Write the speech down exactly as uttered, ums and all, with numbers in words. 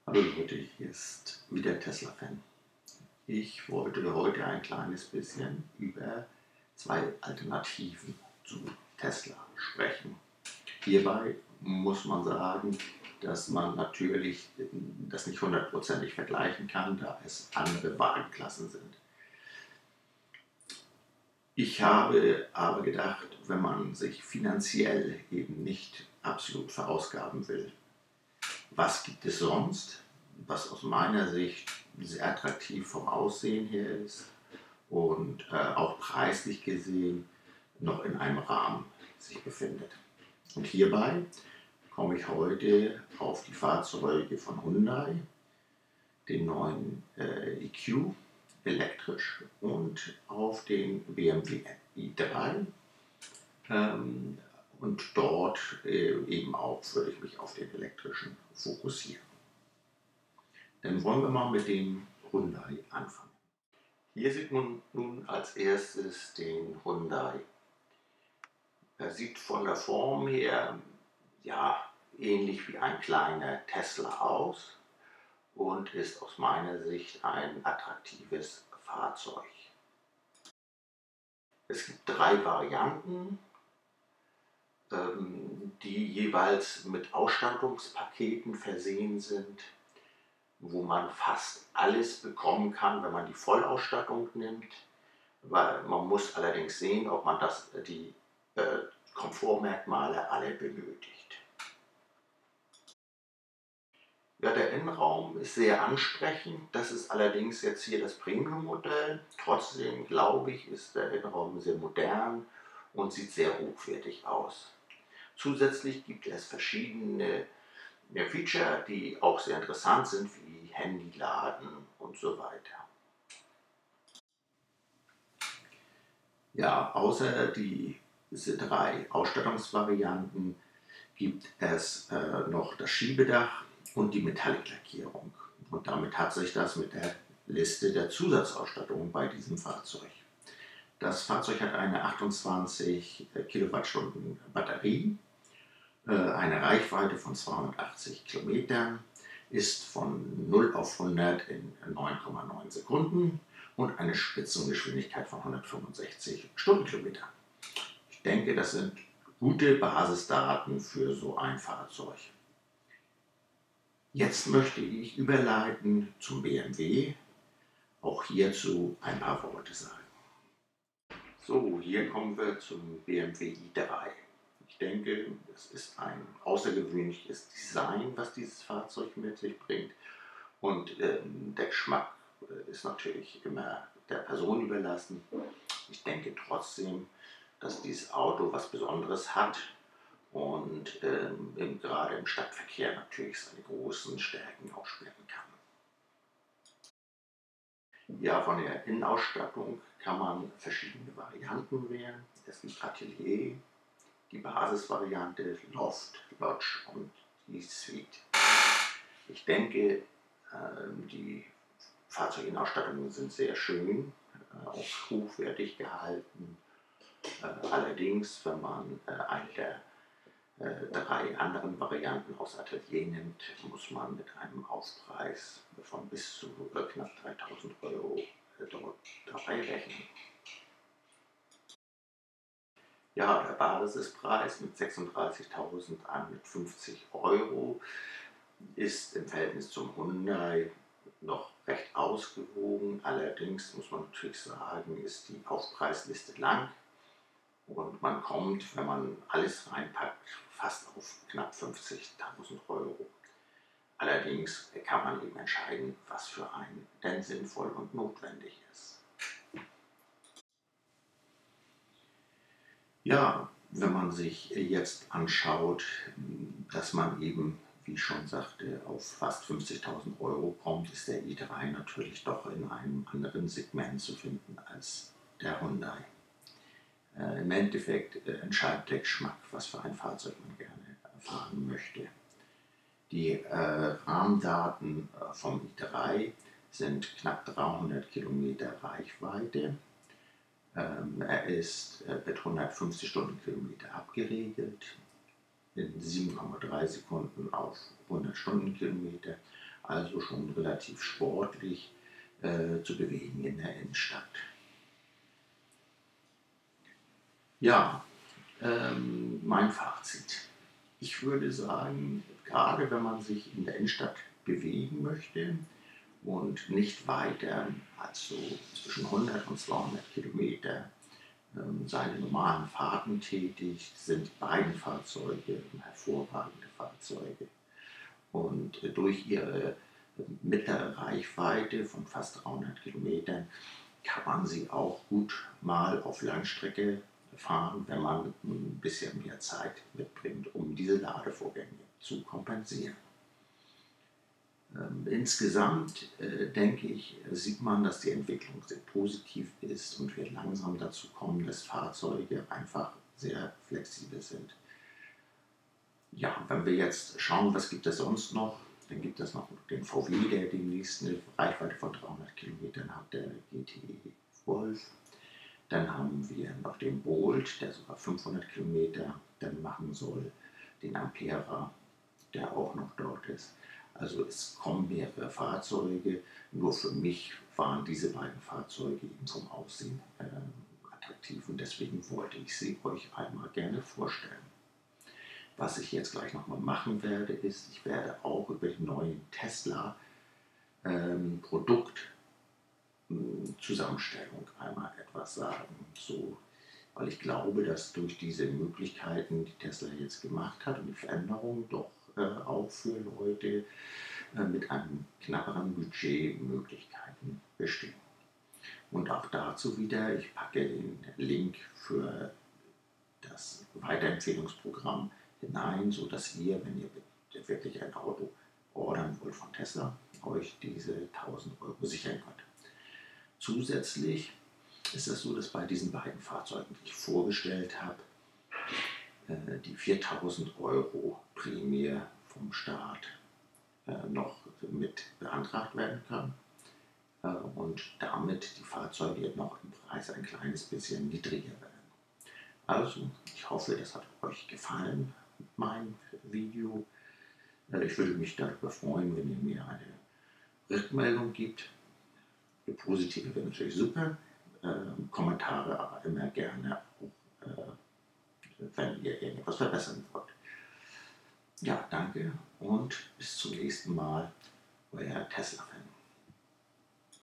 Hallo Leute, hier ist wieder Tesla-Fan. Ich wollte heute ein kleines bisschen über zwei Alternativen zu Tesla sprechen. Hierbei muss man sagen, dass man natürlich das nicht hundertprozentig vergleichen kann, da es andere Wagenklassen sind. Ich habe aber gedacht, wenn man sich finanziell eben nicht absolut verausgaben will, was gibt es sonst, was aus meiner Sicht sehr attraktiv vom Aussehen her ist und äh, auch preislich gesehen noch in einem Rahmen sich befindet. Und hierbei komme ich heute auf die Fahrzeuge von Hyundai, den neuen äh, E Q elektrisch und auf den B M W i drei. Ähm, und dort äh, eben auch würde ich mich auf den elektrischen fokussieren. Dann wollen wir mal mit dem Hyundai anfangen. Hier sieht man nun als erstes den Hyundai. Er sieht von der Form her ja, ähnlich wie ein kleiner Tesla aus und ist aus meiner Sicht ein attraktives Fahrzeug. Es gibt drei Varianten, die jeweils mit Ausstattungspaketen versehen sind, wo man fast alles bekommen kann, wenn man die Vollausstattung nimmt. Weil man muss allerdings sehen, ob man das, die äh, Komfortmerkmale alle benötigt. Ja, der Innenraum ist sehr ansprechend. Das ist allerdings jetzt hier das Premium-Modell. Trotzdem glaube ich, ist der Innenraum sehr modern und sieht sehr hochwertig aus. Zusätzlich gibt es verschiedene Feature, die auch sehr interessant sind, wie Handyladen und so weiter. Ja, außer die, diese drei Ausstattungsvarianten gibt es äh, noch das Schiebedach und die Metallic-Lackierung. Und damit hat sich das mit der Liste der Zusatzausstattung bei diesem Fahrzeug. Das Fahrzeug hat eine achtundzwanzig Kilowattstunden Batterie, äh, eine Reichweite von zweihundertachtzig Kilometern, ist von null auf hundert in neun Komma neun Sekunden und eine Spitzengeschwindigkeit von hundertfünfundsechzig Stundenkilometern. Ich denke, das sind gute Basisdaten für so ein Fahrzeug. Jetzt möchte ich überleiten zum B M W, auch hierzu ein paar Worte sagen. So, hier kommen wir zum B M W i drei. Ich denke, es ist ein außergewöhnliches Design, was dieses Fahrzeug mit sich bringt. Und ähm, der Geschmack äh, ist natürlich immer der Person überlassen. Ich denke trotzdem, dass dieses Auto was Besonderes hat und ähm, im, gerade im Stadtverkehr natürlich seine großen Stärken ausspielen kann. Ja, von der Innenausstattung kann man verschiedene Varianten wählen. Es gibt Atelier, die Basisvariante, Loft, Lodge und die Suite. Ich denke, die Fahrzeuginnenausstattungen sind sehr schön, auch hochwertig gehalten. Allerdings, wenn man eine der drei anderen Varianten aus Atelier nimmt, muss man mit einem Aufpreis von bis zu knapp dreitausend Euro dort dabei rechnen. Ja, der Basispreis mit sechsunddreißigtausendeinhundertfünfzig Euro ist im Verhältnis zum Hyundai noch recht ausgewogen. Allerdings muss man natürlich sagen, ist die Aufpreisliste lang und man kommt, wenn man alles reinpackt, fast auf knapp fünfzigtausend Euro. Allerdings kann man eben entscheiden, was für einen denn sinnvoll und notwendig ist. Ja, wenn man sich jetzt anschaut, dass man eben, wie ich schon sagte, auf fast fünfzigtausend Euro kommt, ist der i drei natürlich doch in einem anderen Segment zu finden als der Hyundai. Äh, Im Endeffekt äh, entscheidet der Geschmack, was für ein Fahrzeug man gerne fahren möchte. Die äh, Rahmendaten äh, vom i drei sind knapp dreihundert Kilometer Reichweite. Ähm, er ist äh, mit hundertfünfzig Stundenkilometer abgeregelt, in sieben Komma drei Sekunden auf hundert Stundenkilometer. also schon relativ sportlich äh, zu bewegen in der Innenstadt. Ja, ähm, mein Fazit. Ich würde sagen, gerade wenn man sich in der Innenstadt bewegen möchte und nicht weiter als so zwischen hundert und zweihundert Kilometer ähm, seine normalen Fahrten tätigt, sind die beiden Fahrzeuge hervorragende Fahrzeuge. Und äh, durch ihre äh, mittlere Reichweite von fast dreihundert Kilometern kann man sie auch gut mal auf Langstrecke fahren, wenn man ein bisschen mehr Zeit mitbringt, um diese Ladevorgänge zu kompensieren. Ähm, insgesamt äh, denke ich, sieht man, dass die Entwicklung sehr positiv ist und wir langsam dazu kommen, dass Fahrzeuge einfach sehr flexibel sind. Ja, wenn wir jetzt schauen, was gibt es sonst noch, dann gibt es noch den V W, der demnächst eine Reichweite von dreihundert Kilometern hat, der G T Wolf. Dann haben wir noch den Bolt, der sogar fünfhundert Kilometer dann machen soll, den Ampera, der auch noch dort ist. Also es kommen mehrere Fahrzeuge, nur für mich waren diese beiden Fahrzeuge eben vom Aussehen äh, attraktiv und deswegen wollte ich sie euch einmal gerne vorstellen. Was ich jetzt gleich nochmal machen werde, ist, ich werde auch über die neuen Tesla ähm, Produktzusammenstellung einmal etwas sagen. So, weil ich glaube, dass durch diese Möglichkeiten, die Tesla jetzt gemacht hat und die Veränderungen doch äh, auch für Leute äh, mit einem knapperen Budget Möglichkeiten bestehen. Und auch dazu wieder, ich packe den Link für das Weiterempfehlungsprogramm hinein, sodass ihr, wenn ihr wirklich ein Auto ordern wollt von Tesla, euch diese tausend Euro sichern könnt. Zusätzlich ist es so, dass bei diesen beiden Fahrzeugen, die ich vorgestellt habe, äh, die viertausend Euro Prämie vom Staat äh, noch mit beantragt werden kann äh, und damit die Fahrzeuge noch im Preis ein kleines bisschen niedriger werden. Also, ich hoffe, es hat euch gefallen, mein Video. Ich würde mich darüber freuen, wenn ihr mir eine Rückmeldung gibt. Eine positive wäre natürlich super. Ähm, Kommentare aber immer gerne, auch, äh, wenn ihr irgendetwas verbessern wollt. Ja, danke und bis zum nächsten Mal, euer Tesla-Fan.